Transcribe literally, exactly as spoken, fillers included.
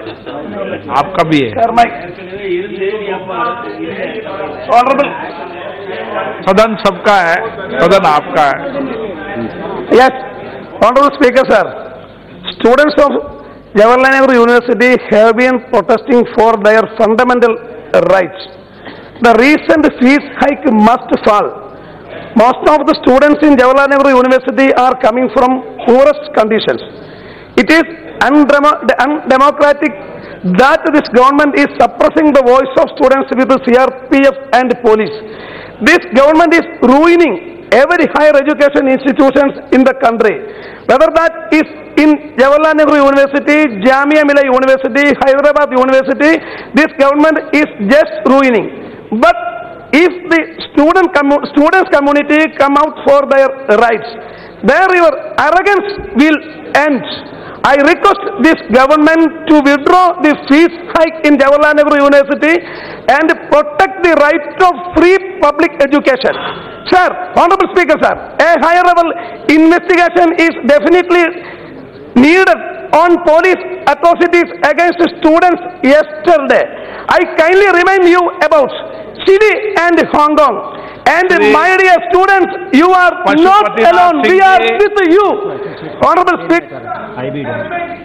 आपका भी है। Honorable. सदन सबका है, सदन आपका है। Yes, Honorable Speaker, sir. Students of Jawaharlal Nehru University have been protesting for their fundamental rights. The recent fees hike must fall. Most of the students in Jawaharlal Nehru University are coming from poorest conditions. It is undemocratic that this government is suppressing the voice of students with the C R P F and police. This government is ruining every higher education institutions in the country. Whether that is in Jawaharlal Nehru University, Jamia Millia University, Hyderabad University, this government is just ruining. But if the student commu students community come out for their rights, there your arrogance will end. I request this government to withdraw the fees hike in Jawaharlal Nehru University and protect the right of free public education. Sir, Honorable Speaker, sir, a higher level investigation is definitely needed on police atrocities against students yesterday. I kindly remind you about Chile and Hong Kong. And my dear students, you are not alone. We are with you. Honorable Speaker.